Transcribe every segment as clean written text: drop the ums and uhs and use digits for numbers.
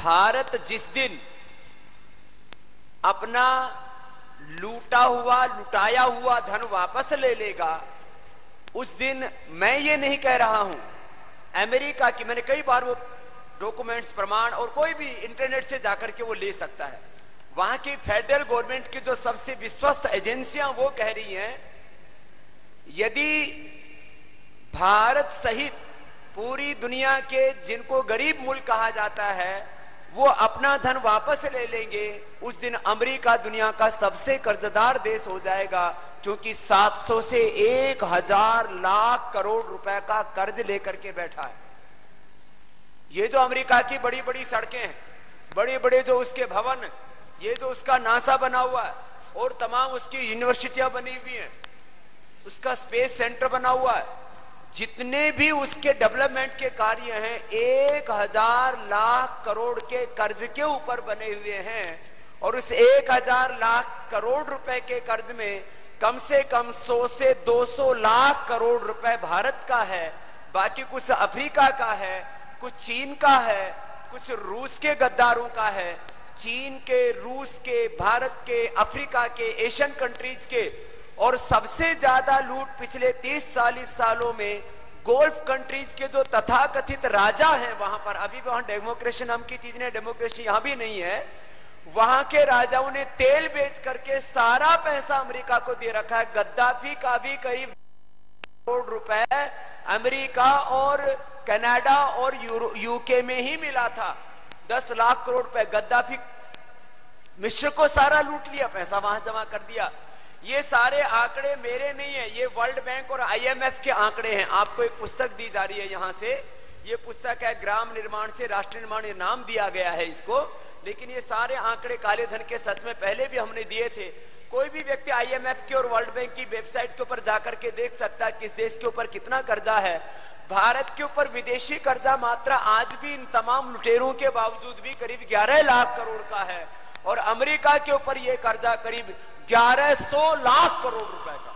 भारत जिस दिन अपना लुटाया हुआ धन वापस ले लेगा, उस दिन मैं ये नहीं कह रहा हूं, अमेरिका की, मैंने कई बार वो डॉक्यूमेंट्स, प्रमाण, और कोई भी इंटरनेट से जाकर के वो ले सकता है, वहां की फेडरल गवर्नमेंट की जो सबसे विश्वस्त एजेंसियां वो कह रही हैं, यदि भारत सहित पूरी दुनिया के जिनको गरीब मुल्क कहा जाता है वो अपना धन वापस ले लेंगे, उस दिन अमेरिका दुनिया का सबसे कर्जदार देश हो जाएगा, क्योंकि 700 से 1000 लाख करोड़ रुपए का कर्ज लेकर के बैठा है। ये जो अमेरिका की बड़ी बड़ी सड़कें हैं, बड़े बड़े जो उसके भवन, ये जो उसका नासा बना हुआ है और तमाम उसकी यूनिवर्सिटियां बनी हुई हैं, उसका स्पेस सेंटर बना हुआ है, जितने भी उसके डेवलपमेंट के कार्य हैं 1000 लाख करोड़ के कर्ज के ऊपर बने हुए हैं। और उस 1000 लाख करोड़ रुपए के कर्ज में कम से कम 100 से 200 लाख करोड़ रुपए भारत का है, बाकी कुछ अफ्रीका का है, कुछ चीन का है, कुछ रूस के गद्दारों का है। चीन के, रूस के, भारत के, अफ्रीका के, एशियन कंट्रीज के, और सबसे ज्यादा लूट पिछले 30-40 सालों में गोल्फ कंट्रीज के जो तथाकथित राजा हैं, वहां पर अभी वहां डेमोक्रेसी नाम की चीज नहीं, डेमोक्रेसी यहां भी नहीं है, वहां के राजाओं ने तेल बेच करके सारा पैसा अमेरिका को दे रखा है। गद्दाफी का भी करीब करोड़ रुपए अमेरिका और कनाडा और यूके में ही मिला था। 10 लाख करोड़ रुपए गद्दाफी मिस्र को सारा लूट लिया, पैसा वहां जमा कर दिया। ये सारे आंकड़े मेरे नहीं है, ये वर्ल्ड बैंक और IMF के आंकड़े हैं। आपको एक पुस्तक दी जा रही है यहां से, ये पुस्तक है ग्राम निर्माण से राष्ट्र निर्माण, ये नाम दिया गया है इसको, लेकिन ये सारे आंकड़े काले धन के सच में पहले भी हमने दिए थे। कोई भी व्यक्ति IMF की और वर्ल्ड बैंक की वेबसाइट के ऊपर जाकर के देख सकता है किस देश के ऊपर कितना कर्जा है। भारत के ऊपर विदेशी कर्जा मात्रा आज भी इन तमाम लुटेरों के बावजूद भी करीब 11 लाख करोड़ का है, और अमेरिका के ऊपर यह कर्जा करीब 1100 लाख करोड़ रुपए का।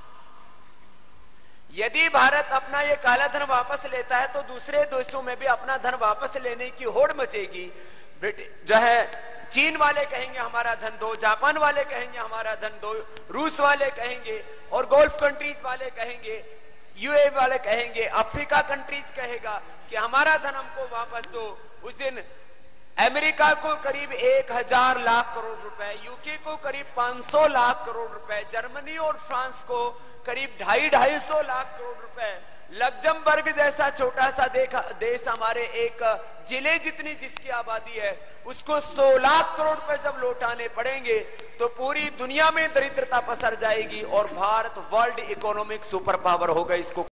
यदि भारत अपना ये काला धन वापस लेता है तो दूसरे देशों में भी अपना धन वापस लेने की होड़ मचेगी। जो है चीन वाले कहेंगे हमारा धन दो, जापान वाले कहेंगे हमारा धन दो, रूस वाले कहेंगे, और गोल्फ कंट्रीज वाले कहेंगे, UAE वाले कहेंगे, अफ्रीका कंट्रीज कहेगा कि हमारा धन हमको वापस दो। उस दिन अमेरिका को करीब 1000 लाख करोड़ रुपए, यूके को करीब 500 लाख करोड़ रुपए, जर्मनी और फ्रांस को करीब 250 लाख करोड़ रुपए, लग्जमबर्ग जैसा छोटा सा देश हमारे एक जिले जितनी जिसकी आबादी है उसको 100 लाख करोड़ रुपए जब लौटाने पड़ेंगे तो पूरी दुनिया में दरिद्रता पसर जाएगी और Bharat world economic super power होगा। इसको